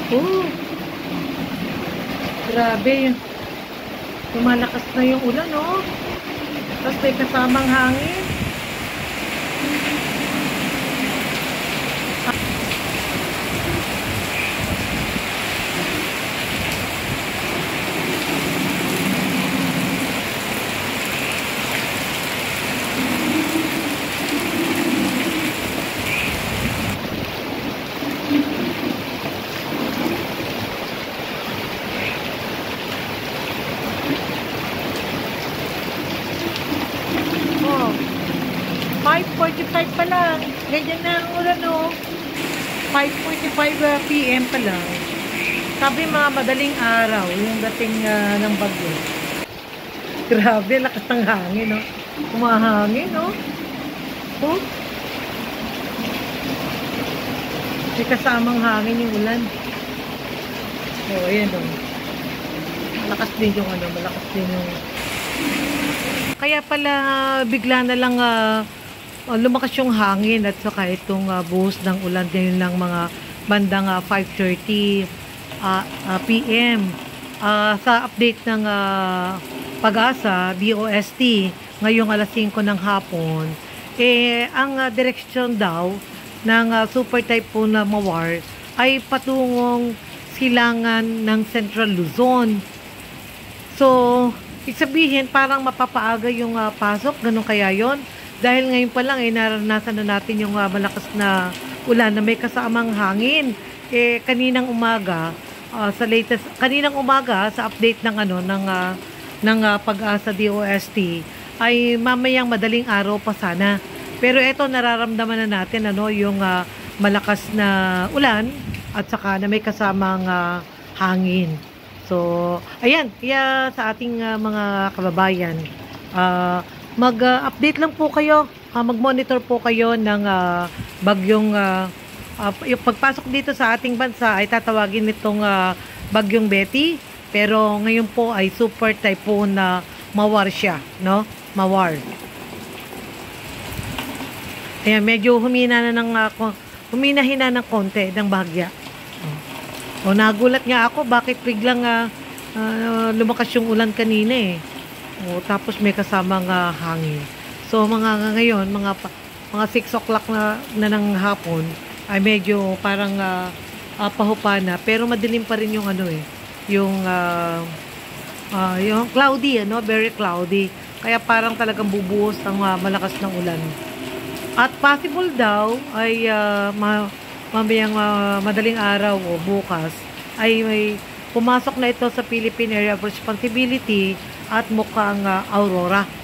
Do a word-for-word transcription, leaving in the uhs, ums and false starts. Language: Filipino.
Oh, grabe. Lumalakas na yung ulan, oh. Tapos may kasamang hangin. Oh, five forty-five pa lang. Ganyan na ang ulan, oh. five forty-five uh, p m pa lang. Sabi mga madaling araw yung dating uh, ng bagyo. Grabe, lakas ng hangin, no? Kumahangin, no? Oh, may kasamang hangin yung ulan. Oh, ayan, oh. Malakas din yung ano, malakas din yung... Kaya pala bigla na lang uh, lumakas yung hangin at saka itong uh, buhos ng ulan din ng mga bandang uh, five thirty uh, uh, p m Uh, sa update ng uh, Pag-asa, D O S T, ngayong alas singko ng hapon, eh, ang uh, direksyon daw ng uh, super typhoon na Mawar ay patungong silangan ng Central Luzon. So, ibig sabihin, parang mapapaaga yung uh, pasok, ganun kaya yon. Dahil ngayon pa lang, eh, naranasan na natin yung uh, malakas na ulan na may kasamang hangin. Eh, kaninang umaga, uh, sa latest, kaninang umaga, sa update ng ano, ng, uh, ng uh, Pag-asa D O S T, ay mamayang madaling araw pa sana. Pero eto, nararamdaman na natin, ano, yung uh, malakas na ulan, at saka na may kasamang uh, hangin. So, ayan, kaya sa ating uh, mga kababayan, uh, mag-update uh, lang po kayo, uh, mag-monitor po kayo ng uh, bagyong, uh, uh, yung pagpasok dito sa ating bansa ay tatawagin nitong uh, bagyong Betty, pero ngayon po ay super typhoon na Mawar siya, no? Mawar. Ayan, medyo humina na ng, uh, humina-hina ng konti ng bahagya. O, nagulat nga ako, bakit biglang uh, uh, lumakas yung ulan kanina eh. O, tapos may kasamang uh, hangin. So, mga ngayon, mga, mga six o'clock na, na ng hapon, ay medyo parang uh, uh, pahupa na. Pero madilim pa rin yung ano eh, yung, uh, uh, yung cloudy, ano, very cloudy. Kaya parang talagang bubuhos ng uh, malakas ng ulan. At possible daw ay uh, ma mamayang uh, madaling araw o bukas ay may pumasok na ito sa Philippine Area of Responsibility at mukhang uh, aurora.